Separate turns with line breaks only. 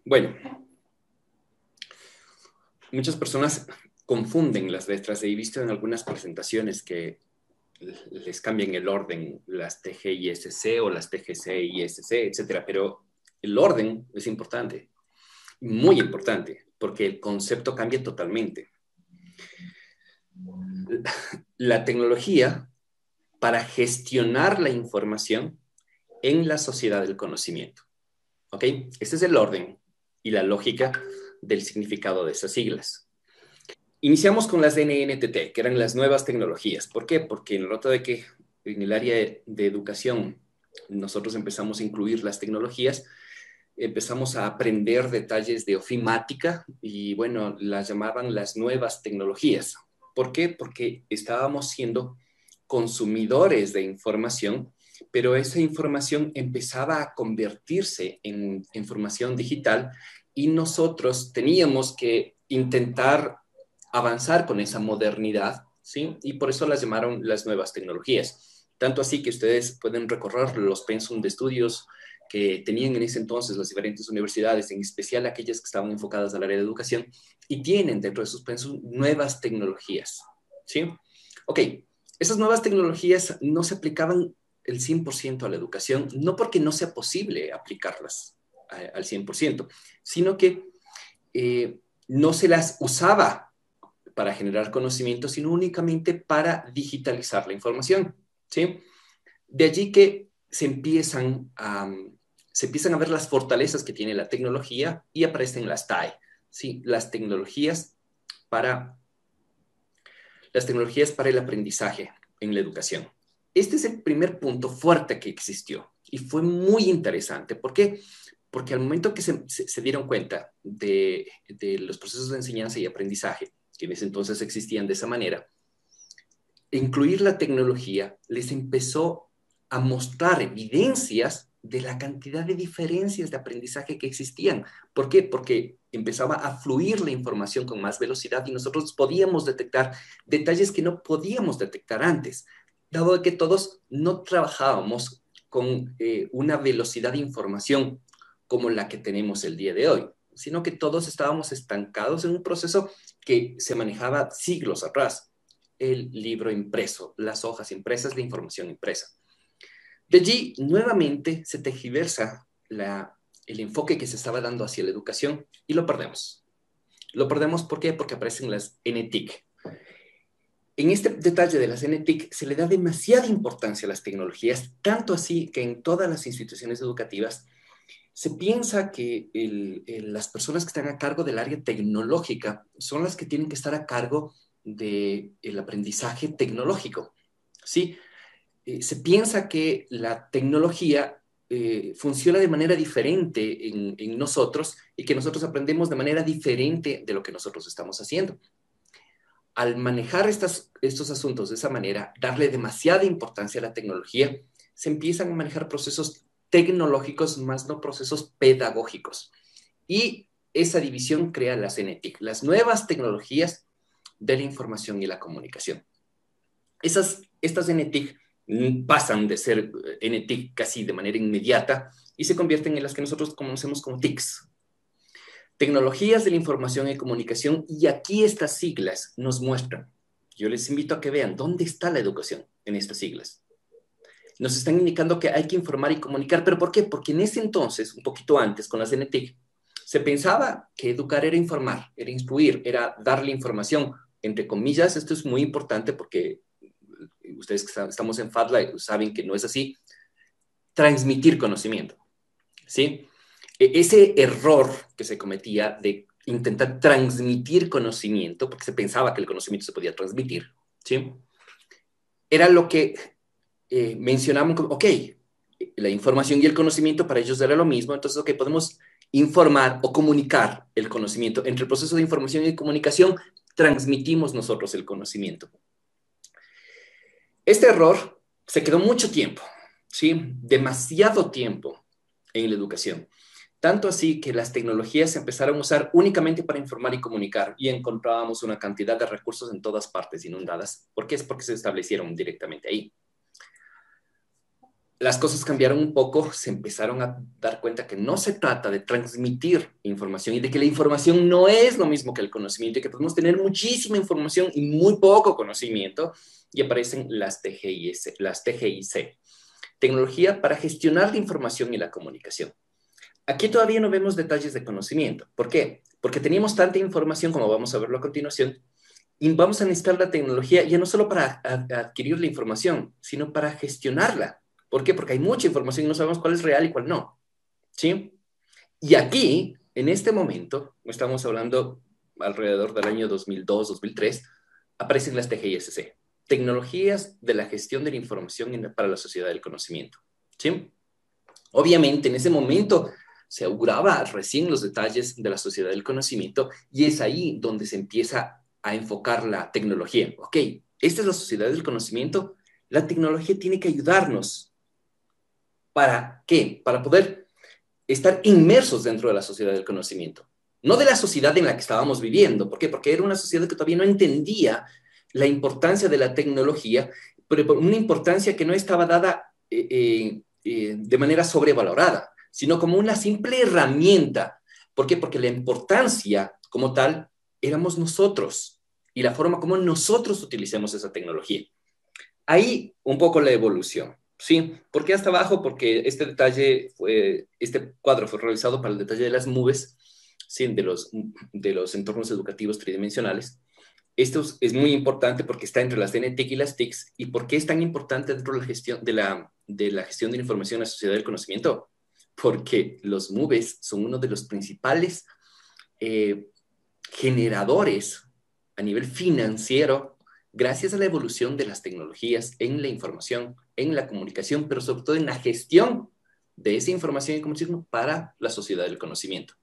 Bueno, muchas personas confunden las letras. He visto en algunas presentaciones que les cambian el orden, las TGISC o las TGCISC, etcétera, pero el orden es importante, muy importante, porque el concepto cambia totalmente. La tecnología para gestionar la información en la sociedad del conocimiento. ¿Ok? Este es el orden y la lógica del significado de esas siglas. Iniciamos con las NNTT, que eran las nuevas tecnologías. ¿Por qué? Porque en el rato de que en el área de educación nosotros empezamos a incluir las tecnologías, empezamos a aprender detalles de ofimática y bueno, las llamaban las nuevas tecnologías. ¿Por qué? Porque estábamos siendo consumidores de información, pero esa información empezaba a convertirse en información digital y nosotros teníamos que intentar avanzar con esa modernidad, ¿sí? Y por eso las llamaron las nuevas tecnologías. Tanto así que ustedes pueden recorrer los pensum de estudios que tenían en ese entonces las diferentes universidades, en especial aquellas que estaban enfocadas al área de educación, y tienen dentro de sus pensum nuevas tecnologías, ¿sí? Ok, esas nuevas tecnologías no se aplicaban el 100% a la educación, no porque no sea posible aplicarlas al 100%, sino que no se las usaba para generar conocimiento, sino únicamente para digitalizar la información, ¿sí? De allí que se empiezan a ver las fortalezas que tiene la tecnología y aparecen las TAE, ¿sí? Para, las tecnologías para el aprendizaje en la educación. Este es el primer punto fuerte que existió y fue muy interesante. ¿Por qué? Porque al momento que se dieron cuenta de los procesos de enseñanza y aprendizaje, que en ese entonces existían de esa manera, incluir la tecnología les empezó a mostrar evidencias de la cantidad de diferencias de aprendizaje que existían. ¿Por qué? Porque empezaba a fluir la información con más velocidad y nosotros podíamos detectar detalles que no podíamos detectar antes, dado que todos no trabajábamos con una velocidad de información como la que tenemos el día de hoy, sino que todos estábamos estancados en un proceso que se manejaba siglos atrás, el libro impreso, las hojas impresas, la información impresa. De allí, nuevamente, se tergiversa el enfoque que se estaba dando hacia la educación y lo perdemos. Lo perdemos, ¿por qué? Porque aparecen las NTIC. En este detalle de las NTIC se le da demasiada importancia a las tecnologías, tanto así que en todas las instituciones educativas se piensa que las personas que están a cargo del área tecnológica son las que tienen que estar a cargo del aprendizaje tecnológico, ¿sí? Se piensa que la tecnología funciona de manera diferente en nosotros y que nosotros aprendemos de manera diferente de lo que nosotros estamos haciendo. Al manejar estos asuntos de esa manera, darle demasiada importancia a la tecnología, se empiezan a manejar procesos tecnológicos más no procesos pedagógicos. Y esa división crea las NTIC, las nuevas tecnologías de la información y la comunicación. Estas NTIC pasan de ser NTIC casi de manera inmediata y se convierten en las que nosotros conocemos como TICs. Tecnologías de la información y comunicación, y aquí estas siglas nos muestran. Yo les invito a que vean dónde está la educación en estas siglas. Nos están indicando que hay que informar y comunicar, ¿pero por qué? Porque en ese entonces, un poquito antes, con las NTIC, se pensaba que educar era informar, era instruir, era darle información. Entre comillas, esto es muy importante porque ustedes que estamos en FADLA saben que no es así. Transmitir conocimiento, ¿sí? Ese error que se cometía de intentar transmitir conocimiento, porque se pensaba que el conocimiento se podía transmitir, ¿sí? Era lo que mencionamos como, ok, la información y el conocimiento para ellos era lo mismo, entonces, ok, podemos informar o comunicar el conocimiento. Entre el proceso de información y comunicación, transmitimos nosotros el conocimiento. Este error se quedó mucho tiempo, ¿sí? Demasiado tiempo en la educación. Tanto así que las tecnologías se empezaron a usar únicamente para informar y comunicar y encontrábamos una cantidad de recursos en todas partes inundadas. ¿Por qué? Es porque se establecieron directamente ahí. las cosas cambiaron un poco, se empezaron a dar cuenta que no se trata de transmitir información y de que la información no es lo mismo que el conocimiento y que podemos tener muchísima información y muy poco conocimiento, y aparecen las TGIC, tecnología para gestionar la información y la comunicación. Aquí todavía no vemos detalles de conocimiento. ¿Por qué? Porque teníamos tanta información, como vamos a verlo a continuación, y vamos a necesitar la tecnología ya no solo para adquirir la información, sino para gestionarla. ¿Por qué? Porque hay mucha información y no sabemos cuál es real y cuál no. ¿Sí? Y aquí, en este momento, estamos hablando alrededor del año 2002, 2003, aparecen las TGISC, tecnologías de la gestión de la información para la sociedad del conocimiento. ¿Sí? Obviamente, en ese momento se auguraba recién los detalles de la sociedad del conocimiento y es ahí donde se empieza a enfocar la tecnología. Ok, esta es la sociedad del conocimiento. La tecnología tiene que ayudarnos. ¿Para qué? Para poder estar inmersos dentro de la sociedad del conocimiento. No de la sociedad en la que estábamos viviendo. ¿Por qué? Porque era una sociedad que todavía no entendía la importancia de la tecnología, pero por una importancia que no estaba dada de manera sobrevalorada, sino como una simple herramienta. ¿Por qué? Porque la importancia como tal éramos nosotros y la forma como nosotros utilicemos esa tecnología. Ahí un poco la evolución. ¿Sí? ¿Por qué hasta abajo? Porque este cuadro fue realizado para el detalle de las nubes, ¿sí? de los entornos educativos tridimensionales. Esto es muy importante porque está entre las DNTIC y las TICs. ¿Y por qué es tan importante dentro de la gestión de la gestión de la información en la sociedad del conocimiento? Porque los MOVES son uno de los principales generadores a nivel financiero gracias a la evolución de las tecnologías en la información, en la comunicación, pero sobre todo en la gestión de esa información y comunicación para la sociedad del conocimiento.